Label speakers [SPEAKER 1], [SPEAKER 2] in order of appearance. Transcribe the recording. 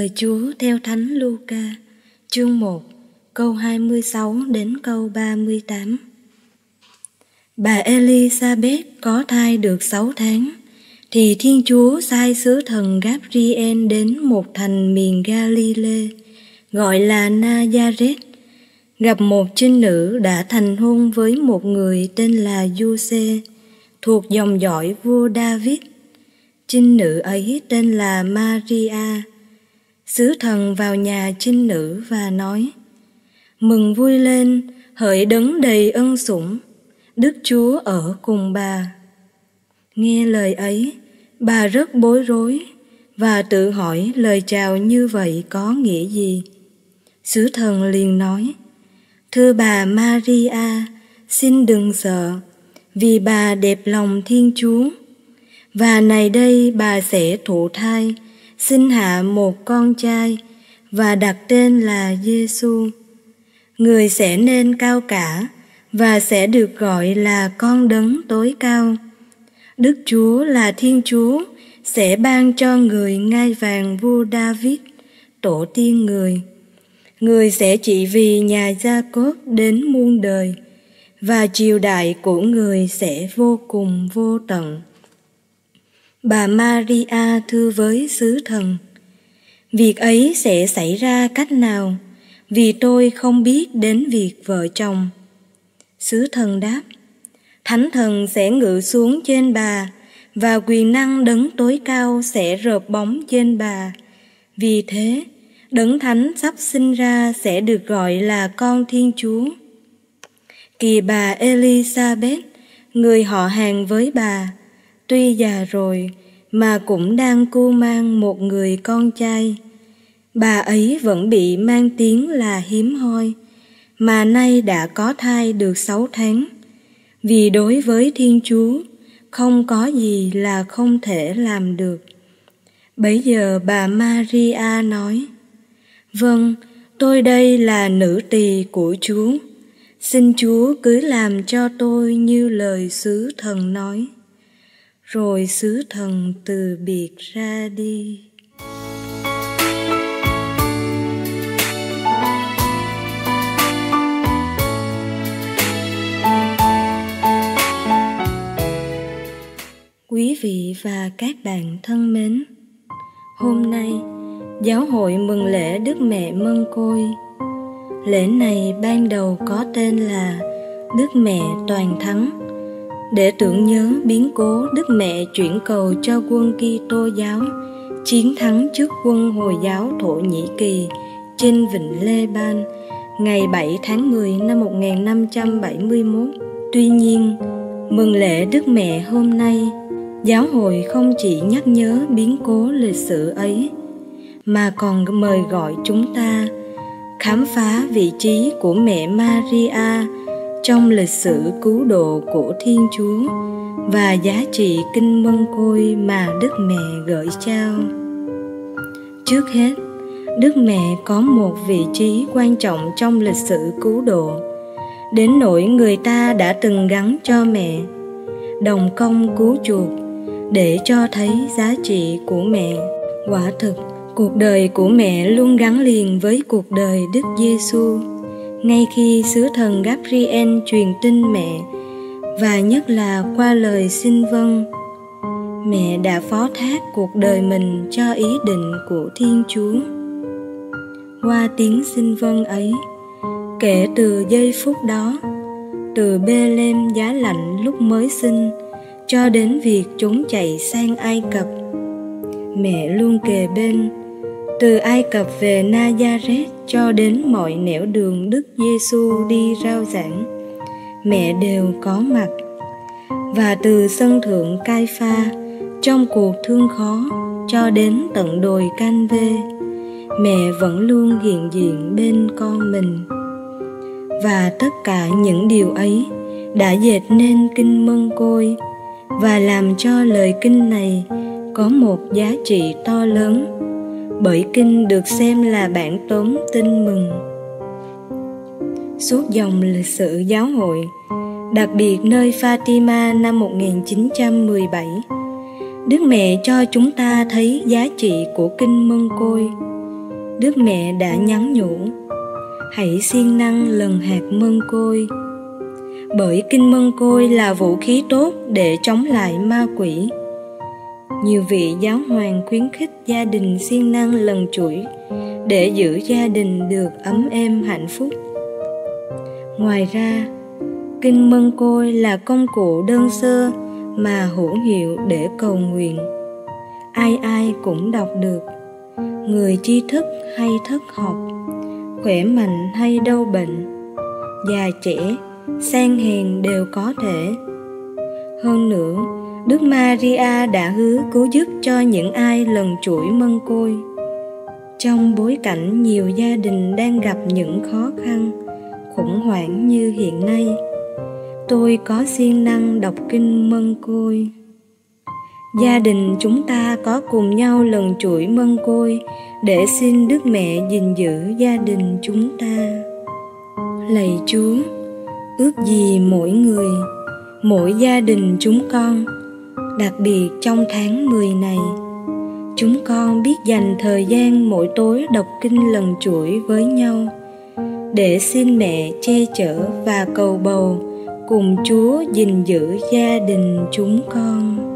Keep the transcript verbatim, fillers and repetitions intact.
[SPEAKER 1] Lời Chúa theo Thánh Luca, chương một, câu hai mươi sáu đến câu ba mươi tám. Bà Elizabeth có thai được sáu tháng, thì Thiên Chúa sai sứ thần Gabriel đến một thành miền Galilee, gọi là Nazareth, gặp một trinh nữ đã thành hôn với một người tên là Giuse, thuộc dòng dõi vua David. Trinh nữ ấy tên là Maria. Sứ thần vào nhà trinh nữ và nói: Mừng vui lên, hỡi đấng đầy ân sủng, Đức Chúa ở cùng bà. Nghe lời ấy, bà rất bối rối và tự hỏi lời chào như vậy có nghĩa gì. Sứ thần liền nói: Thưa bà Maria, xin đừng sợ, vì bà đẹp lòng Thiên Chúa. Và này đây bà sẽ thụ thai, sinh hạ một con trai và đặt tên là Giêsu. Người sẽ nên cao cả và sẽ được gọi là con đấng tối cao. Đức Chúa là Thiên Chúa sẽ ban cho người ngai vàng vua David, tổ tiên người. Người sẽ trị vì nhà Gia-cốp đến muôn đời, và triều đại của người sẽ vô cùng vô tận. Bà Maria thưa với sứ thần: Việc ấy sẽ xảy ra cách nào, vì tôi không biết đến việc vợ chồng. Sứ thần đáp: Thánh thần sẽ ngự xuống trên bà, và quyền năng đấng tối cao sẽ rợp bóng trên bà. Vì thế, đấng thánh sắp sinh ra sẽ được gọi là con Thiên Chúa. Kìa bà Elizabeth, người họ hàng với bà, tuy già rồi mà cũng đang cưu mang một người con trai. Bà ấy vẫn bị mang tiếng là hiếm hoi, mà nay đã có thai được sáu tháng. Vì đối với Thiên Chúa, không có gì là không thể làm được. Bấy giờ bà Maria nói: Vâng, tôi đây là nữ tỳ của Chúa. Xin Chúa cứ làm cho tôi như lời sứ thần nói. Rồi sứ thần từ biệt ra đi. Quý vị và các bạn thân mến, hôm nay giáo hội mừng lễ Đức Mẹ Mân Côi. Lễ này ban đầu có tên là Đức Mẹ Toàn Thắng, để tưởng nhớ biến cố Đức Mẹ chuyển cầu cho quân Kitô giáo chiến thắng trước quân Hồi giáo Thổ Nhĩ Kỳ trên vịnh Lê-ban ngày bảy tháng mười năm một nghìn năm trăm bảy mươi mốt. Tuy nhiên, mừng lễ Đức Mẹ hôm nay, giáo hội không chỉ nhắc nhớ biến cố lịch sử ấy, mà còn mời gọi chúng ta khám phá vị trí của mẹ Maria trong lịch sử cứu độ của Thiên Chúa và giá trị kinh Mân Côi mà Đức Mẹ gửi trao. Trước hết, Đức Mẹ có một vị trí quan trọng trong lịch sử cứu độ, đến nỗi người ta đã từng gắn cho mẹ đồng công cứu chuộc để cho thấy giá trị của mẹ. Quả thực, cuộc đời của mẹ luôn gắn liền với cuộc đời Đức Giêsu. Ngay khi sứ thần Gabriel truyền tin mẹ, và nhất là qua lời xin vâng, mẹ đã phó thác cuộc đời mình cho ý định của Thiên Chúa. Qua tiếng xin vâng ấy, kể từ giây phút đó, từ Bê-lêm giá lạnh lúc mới sinh cho đến việc trốn chạy sang Ai Cập, mẹ luôn kề bên. Từ Ai Cập về Nazareth cho đến mọi nẻo đường Đức Giêsu đi rao giảng, mẹ đều có mặt. Và từ sân thượng Cai-pha trong cuộc thương khó cho đến tận đồi Can-vê, mẹ vẫn luôn hiện diện bên con mình. Và tất cả những điều ấy đã dệt nên kinh Mân Côi, và làm cho lời kinh này có một giá trị to lớn, bởi kinh được xem là bản tóm tin mừng. Suốt dòng lịch sử giáo hội, đặc biệt nơi Fatima năm một nghìn chín trăm mười bảy, Đức Mẹ cho chúng ta thấy giá trị của kinh Mân Côi. Đức Mẹ đã nhắn nhủ: hãy siêng năng lần hạt mân côi. Bởi kinh mân côi là vũ khí tốt để chống lại ma quỷ. Nhiều vị giáo hoàng khuyến khích gia đình siêng năng lần chuỗi để giữ gia đình được ấm êm hạnh phúc. Ngoài ra, kinh mân côi là công cụ đơn sơ mà hữu hiệu để cầu nguyện. Ai ai cũng đọc được, người tri thức hay thất học, khỏe mạnh hay đau bệnh, già trẻ, sang hèn đều có thể. Hơn nữa, Đức Maria đã hứa cứu giúp cho những ai lần chuỗi mân côi. Trong bối cảnh nhiều gia đình đang gặp những khó khăn, khủng hoảng như hiện nay, tôi có siêng năng đọc kinh mân côi. Gia đình chúng ta có cùng nhau lần chuỗi mân côi để xin Đức Mẹ gìn giữ gia đình chúng ta. Lạy Chúa, ước gì mỗi người, mỗi gia đình chúng con, đặc biệt trong tháng mười này, chúng con biết dành thời gian mỗi tối đọc kinh lần chuỗi với nhau, để xin Mẹ che chở và cầu bầu cùng Chúa gìn giữ gia đình chúng con.